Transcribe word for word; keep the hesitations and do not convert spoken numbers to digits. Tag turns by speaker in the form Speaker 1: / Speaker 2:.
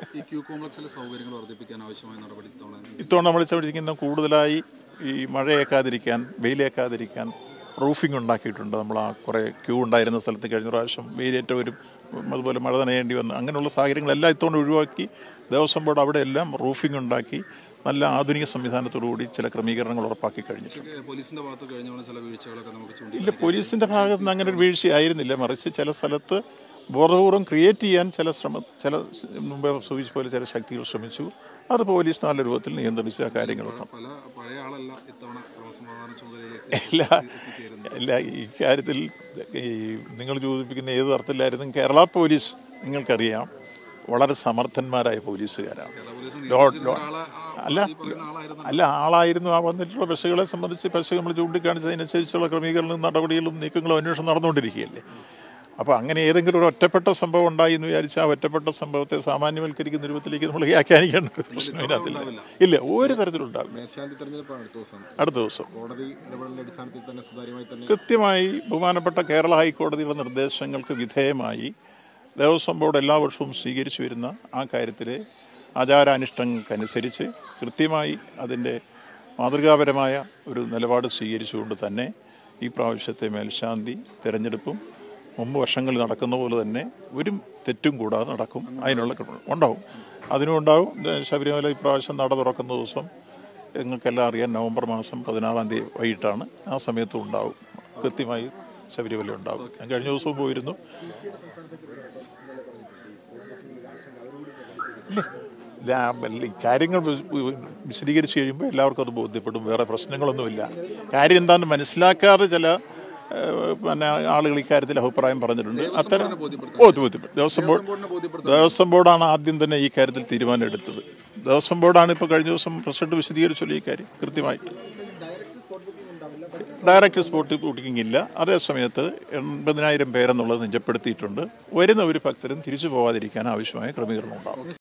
Speaker 1: ഈ ക്യൂ കോംപ്ലക്സിലെ സൗകര്യങ്ങൾ വർദ്ധിപ്പിക്കാൻ ആവശ്യമായ നടപടി
Speaker 2: ഇത്തവണ നമ്മൾ ശ്രമിക്കുന്ന കൂടുതലായി ഈ മഴയേക്കാതിരിക്കാൻ വെയിലേക്കാതിരിക്കാൻ റൂഫിംഗ് ഉണ്ടാക്കിയിട്ടുണ്ട്. നമ്മൾ ആ കുറേ ക്യൂ ഉണ്ടായിരുന്ന സ്ഥലത്ത് കഴിഞ്ഞ പ്രാവശ്യം വെയിലേറ്റ വരും, അതുപോലെ മഴ നനയേണ്ടി വന്നു. അങ്ങനെയുള്ള സാഹചര്യങ്ങളെല്ലാം ഇത്തവണ ഒഴിവാക്കി ദേവസ്വം ബോർഡ് അവിടെ എല്ലാം റൂഫിംഗ് ഉണ്ടാക്കി നല്ല ആധുനിക സംവിധാനത്തോടുകൂടി ചില ക്രമീകരണങ്ങൾ ഉറപ്പാക്കി കഴിഞ്ഞിട്ടുണ്ട്.
Speaker 1: പോലീസിന്റെ ഭാഗത്ത് കഴിഞ്ഞ ചില വീഴ്ചകളൊക്കെ നമുക്ക്
Speaker 2: ഇല്ല, പോലീസിൻ്റെ ഭാഗത്ത് നിന്ന് അങ്ങനെ ഒരു വീഴ്ചയായിരുന്നില്ല. മറിച്ച് ചില സ്ഥലത്ത് ബോധപൂർവം ക്രിയേറ്റ് ചെയ്യാൻ ചില ശ്രമ ചില മുമ്പേ സൂചിച്ച പോലെ ചില ശക്തികൾ ശ്രമിച്ചു. അത് പോലീസ് നല്ല രൂപത്തിൽ നിയന്ത്രിച്ചു. ആ കാര്യങ്ങളൊക്കെ ഇല്ല ഇല്ല ഈ കാര്യത്തിൽ ഈ നിങ്ങൾ സൂചിപ്പിക്കുന്ന ഏത് തരത്തിലായിരുന്നു കേരള പോലീസ് നിങ്ങൾക്കറിയാം, വളരെ സമർത്ഥന്മാരായ പോലീസുകാരാണ്. അല്ല അല്ല ആളായിരുന്നു. ആ വന്നിട്ടുള്ള ബസ്സുകളെ സംബന്ധിച്ച് ബസ് നമ്മൾ ചൂണ്ടിക്കാണിച്ചതിനനുസരിച്ചുള്ള ക്രമീകരണവും നടപടികളും നീക്കങ്ങളും അന്വേഷണം നടന്നുകൊണ്ടിരിക്കുകയല്ലേ. അപ്പോൾ അങ്ങനെ ഏതെങ്കിലും ഒരു ഒറ്റപ്പെട്ട സംഭവം ഉണ്ടായി എന്ന് വിചാരിച്ചാൽ ആ ഒറ്റപ്പെട്ട സംഭവത്തെ സാമാന്യവൽക്കരിക്കുന്ന രൂപത്തിലേക്ക് നമ്മൾ വ്യാഖ്യാനിക്കേണ്ട പ്രശ്നം ഇതിനകത്തില്ല. ഇല്ല, ഒരു തരത്തിലുണ്ടാകും. അടുത്ത ദിവസം കൃത്യമായി ബഹുമാനപ്പെട്ട കേരള ഹൈക്കോടതിയുടെ നിർദ്ദേശങ്ങൾക്ക് വിധേയമായി ദേവസ്വം ബോർഡ് എല്ലാ വർഷവും സ്വീകരിച്ചു വരുന്ന ആ കാര്യത്തിലെ ആചാരാനുഷ്ഠാനങ്ങൾക്കനുസരിച്ച് കൃത്യമായി അതിൻ്റെ മാതൃകാപരമായ ഒരു നിലപാട് സ്വീകരിച്ചുകൊണ്ട് തന്നെ ഈ പ്രാവശ്യത്തെ മേൽശാന്തി തിരഞ്ഞെടുപ്പും മുമ്പ് വർഷങ്ങളിൽ നടക്കുന്ന പോലെ തന്നെ ഒരു തെറ്റും കൂടാതെ നടക്കും. അതിനുള്ള ഉണ്ടാവും, അതിനും ഉണ്ടാവും. ശബരിമല ഇപ്രാവശ്യം നട തുറക്കുന്ന ദിവസം നിങ്ങൾക്കെല്ലാം അറിയാം, നവംബർ മാസം പതിനാറാം തീയതി വൈകിട്ടാണ്. ആ സമയത്തും ഉണ്ടാവും, കൃത്യമായി ശബരിമല ഉണ്ടാവും. ഞാൻ കഴിഞ്ഞ ദിവസവും പോയിരുന്നു. കാര്യങ്ങൾ വിശദീകരിച്ച് കഴിയുമ്പോൾ എല്ലാവർക്കും അത് ബോധ്യപ്പെടും. വേറെ പ്രശ്നങ്ങളൊന്നുമില്ല. കാര്യം എന്താണെന്ന് മനസ്സിലാക്കാതെ ചില പിന്നെ ആളുകൾ ഇക്കാര്യത്തിൽ അഭിപ്രായം പറഞ്ഞിട്ടുണ്ട്. അത്തരം ബോധ്യപ്പെട്ടു. ദേവസ്വം ബോർഡ് ദേവസ്വം ബോർഡാണ് ആദ്യം തന്നെ ഈ കാര്യത്തിൽ തീരുമാനം എടുത്തത്. ദേവസ്വം ബോർഡാണ് ഇപ്പോൾ കഴിഞ്ഞ ദിവസം പ്രസിഡന്റ് വിശദീകരിച്ചുള്ള ഈ കാര്യം കൃത്യമായിട്ട്. ഡയറക്റ്റ് സ്പോട്ട് ബുക്കിംഗ് ഇല്ല. അതേ സമയത്ത് എൺപതിനായിരം പേരെന്നുള്ളത് നിജപ്പെടുത്തിയിട്ടുണ്ട്. വരുന്ന ഒരു ഭക്തരും തിരിച്ചു പോകാതിരിക്കാൻ ആവശ്യമായ ക്രമീകരണം ഉണ്ടാകും.